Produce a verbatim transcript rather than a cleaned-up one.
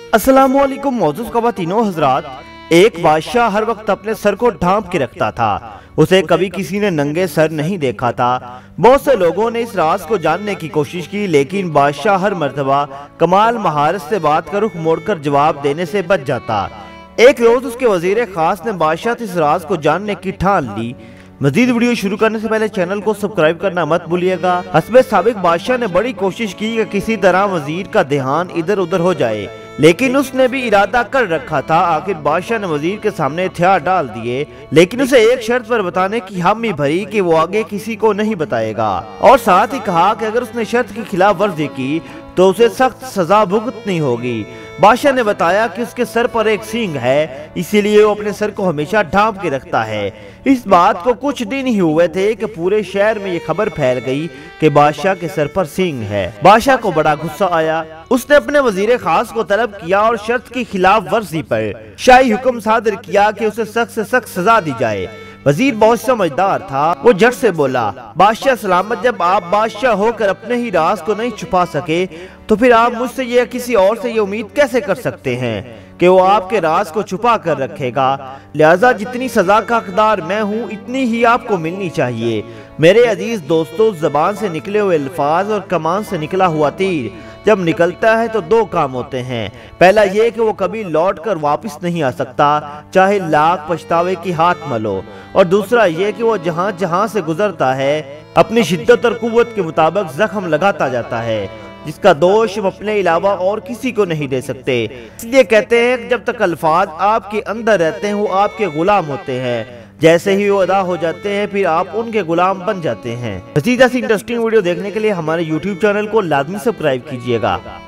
अस्सलामुअलैकुम मौजूद ख़वातीनो हज़रात। एक बादशाह हर वक्त अपने सर को ढांप के रखता था। उसे कभी किसी ने नंगे सर नहीं देखा था। बहुत से लोगों ने इस राज को जानने की कोशिश की, लेकिन बादशाह हर मर्तबा कमाल महारत से बात का रुख मोड़कर जवाब देने से बच जाता। एक रोज उसके वजीर खास ने बादशाह से इस राज को जानने की ठान ली। मजीद वीडियो शुरू करने से पहले चैनल को सब्सक्राइब करना मत भूलिएगा। हस्बे साबिक बादशाह ने बड़ी कोशिश की कि किसी तरह वजीर का ध्यान इधर उधर हो जाए, लेकिन उसने भी इरादा कर रखा था। आखिर बादशाह ने वजीर के सामने हथियार डाल दिए, लेकिन उसे एक शर्त पर बताने की हामी भरी कि वो आगे किसी को नहीं बताएगा, और साथ ही कहा कि अगर उसने शर्त की खिलाफ वर्जी की तो उसे सख्त सजा भुगतनी होगी। बादशाह ने बताया कि उसके सर पर एक सींग है, इसीलिए वो अपने सर को हमेशा ढांप के रखता है। इस बात को कुछ दिन ही हुए थे कि पूरे शहर में ये खबर फैल गई कि बादशाह के सर पर सींग है। बादशाह को बड़ा गुस्सा आया। उसने अपने वजीर खास को तलब किया और शर्त की खिलाफ वर्जी पर शाही हुक्म सादर किया कि उसे सख्त से सख्त सजा दी जाए। वजीर बहुत समझदार था, वो झट से बोला, बादशाह सलामत, जब आप बादशाह होकर अपने ही राज को नहीं छुपा सके तो फिर आप मुझसे या किसी और से ये उम्मीद कैसे कर सकते हैं कि वो आपके राज को छुपा कर रखेगा। लिहाजा जितनी सजा का हकदार मैं हूँ, इतनी ही आपको मिलनी चाहिए। मेरे अजीज दोस्तों, जबान से निकले हुए अल्फाज और कमान से निकला हुआ तीर जब निकलता है तो दो काम होते हैं। पहला ये कि वो कभी लौट कर वापस नहीं आ सकता, चाहे लाख पछतावे की हाथ मलो, और दूसरा ये कि वो जहाँ जहाँ से गुजरता है अपनी शिद्दत और कुव्वत के मुताबिक जख्म लगाता जाता है, जिसका दोष हम अपने अलावा और किसी को नहीं दे सकते। इसलिए कहते हैं कि जब तक अल्फाज आपके अंदर रहते हैं वो आपके गुलाम होते हैं, जैसे ही वो अदा हो जाते हैं फिर आप उनके गुलाम बन जाते हैं। मज़ीद ऐसी इंटरेस्टिंग वीडियो देखने के लिए हमारे यूट्यूब चैनल को लाजमी सब्सक्राइब कीजिएगा।